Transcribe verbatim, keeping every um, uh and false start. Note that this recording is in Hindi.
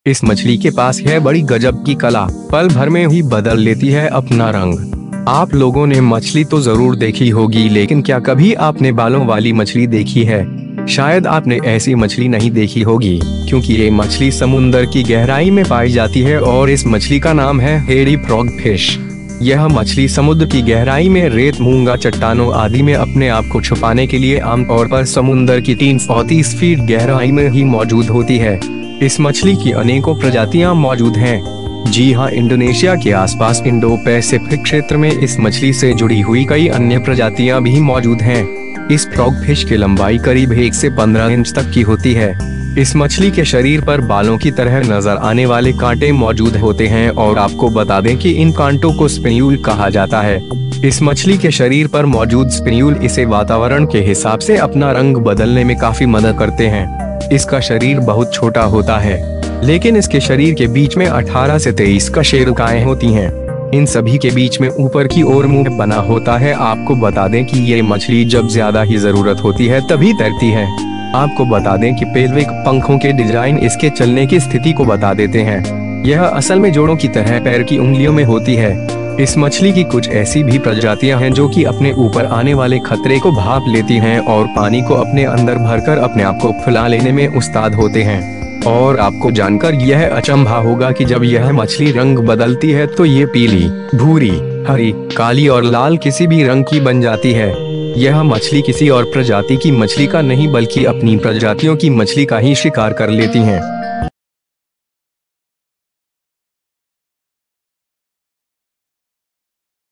इस मछली के पास है बड़ी गजब की कला, पल भर में ही बदल लेती है अपना रंग। आप लोगों ने मछली तो जरूर देखी होगी, लेकिन क्या कभी आपने बालों वाली मछली देखी है? शायद आपने ऐसी मछली नहीं देखी होगी, क्योंकि ये मछली समुंदर की गहराई में पाई जाती है और इस मछली का नाम है हेडी फ्रॉग फिश। यह मछली समुद्र की गहराई में रेत, मूंगा, चट्टानों आदि में अपने आप को छुपाने के लिए आमतौर पर समुंदर की तीन सौ तीस फीट गहराई में ही मौजूद होती है। इस मछली की अनेकों प्रजातियां मौजूद हैं। जी हां, इंडोनेशिया के आसपास इंडो पैसिफिक क्षेत्र में इस मछली से जुड़ी हुई कई अन्य प्रजातियां भी मौजूद हैं। इस फ्रॉग फिश की लंबाई करीब एक से पंद्रह इंच तक की होती है। इस मछली के शरीर पर बालों की तरह नजर आने वाले कांटे मौजूद होते हैं और आपको बता दें कि इन कांटों को स्पिन्यूल कहा जाता है। इस मछली के शरीर पर मौजूद स्पिन्यूल इसे वातावरण के हिसाब से अपना रंग बदलने में काफी मदद करते हैं। इसका शरीर बहुत छोटा होता है, लेकिन इसके शरीर के बीच में अठारह से तेईस कशेरुकाएं होती हैं। इन सभी के बीच में ऊपर की ओर मुंह बना होता है। आपको बता दें कि ये मछली जब ज्यादा ही जरूरत होती है तभी तैरती है। आपको बता दें कि पेल्विक पंखों के डिजाइन इसके चलने की स्थिति को बता देते हैं। यह असल में जोड़ों की तरह पैर की उंगलियों में होती है। इस मछली की कुछ ऐसी भी प्रजातियां हैं जो कि अपने ऊपर आने वाले खतरे को भांप लेती हैं और पानी को अपने अंदर भरकर अपने आप को फुला लेने में उस्ताद होते हैं। और आपको जानकर यह अचंभा होगा कि जब यह मछली रंग बदलती है तो ये पीली, भूरी, हरी, काली और लाल किसी भी रंग की बन जाती है। यह मछली किसी और प्रजाति की मछली का नहीं बल्कि अपनी प्रजातियों की मछली का ही शिकार कर लेती हैं।